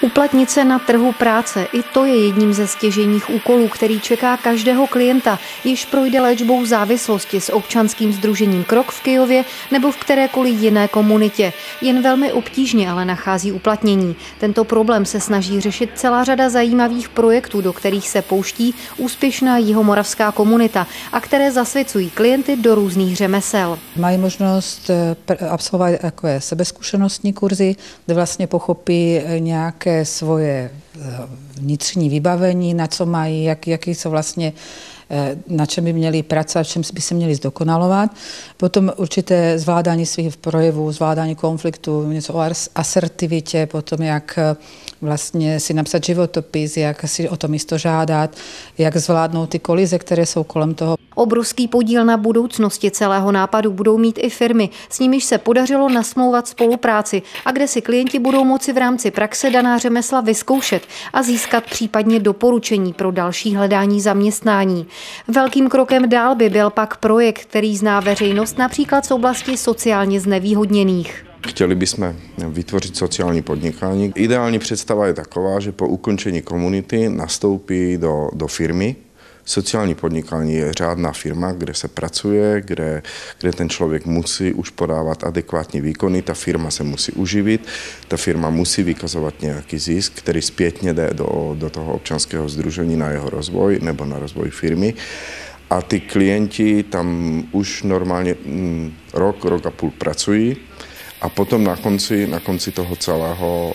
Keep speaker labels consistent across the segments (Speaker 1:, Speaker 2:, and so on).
Speaker 1: Uplatnit se na trhu práce, i to je jedním ze stěžejních úkolů, který čeká každého klienta, již projde léčbou závislosti s občanským sdružením Krok v Kyjově nebo v kterékoliv jiné komunitě. Jen velmi obtížně ale nachází uplatnění. Tento problém se snaží řešit celá řada zajímavých projektů, do kterých se pouští úspěšná jihomoravská komunita a které zasvěcují klienty do různých řemesel.
Speaker 2: Mají možnost absolvovat takové sebezkušenostní kurzy, kde vlastně pochopí nějaké svoje vnitřní vybavení, na co mají, jaký jsou vlastně, na čem by měli pracovat, v čem by se měli zdokonalovat. Potom určité zvládání svých projevů, zvládání konfliktu, něco o asertivitě, potom jak vlastně si napsat životopis, jak si o to místo žádat, jak zvládnout ty kolize, které jsou kolem toho.
Speaker 1: Obrovský podíl na budoucnosti celého nápadu budou mít i firmy, s nimiž se podařilo nasmlouvat spolupráci a kde si klienti budou moci v rámci praxe daná řemesla vyzkoušet a získat případně doporučení pro další hledání zaměstnání. Velkým krokem dál by byl pak projekt, který zná veřejnost například z oblasti sociálně znevýhodněných.
Speaker 3: Chtěli bychom vytvořit sociální podnikání. Ideální představa je taková, že po ukončení komunity nastoupí do firmy. Sociální podnikání je řádná firma, kde se pracuje, kde ten člověk musí už podávat adekvátní výkony, ta firma se musí uživit, ta firma musí vykazovat nějaký zisk, který zpětně jde do toho občanského sdružení na jeho rozvoj nebo na rozvoj firmy. A ty klienti tam už normálně rok a půl pracují a potom na konci toho celého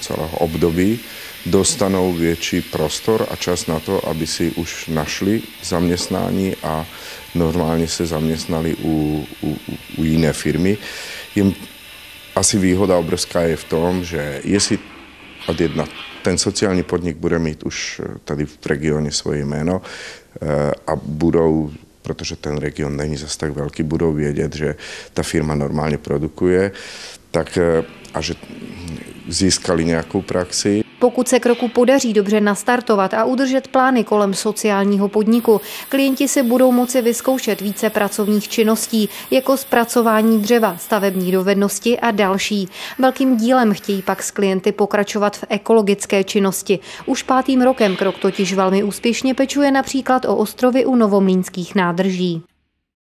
Speaker 3: období dostanou větší prostor a čas na to, aby si už našli zaměstnání a normálně se zaměstnali u jiné firmy. Jim asi výhoda obrovská je v tom, že jestli ten sociální podnik bude mít už tady v regioně svoje jméno a budou, protože ten region není zas tak velký, budou vědět, že ta firma normálně produkuje, a že získali nějakou praxi.
Speaker 1: Pokud se Kroku podaří dobře nastartovat a udržet plány kolem sociálního podniku, klienti si budou moci vyzkoušet více pracovních činností, jako zpracování dřeva, stavební dovednosti a další. Velkým dílem chtějí pak s klienty pokračovat v ekologické činnosti. Už 5. rokem Krok totiž velmi úspěšně pečuje například o ostrovy u Novomlýnských nádrží.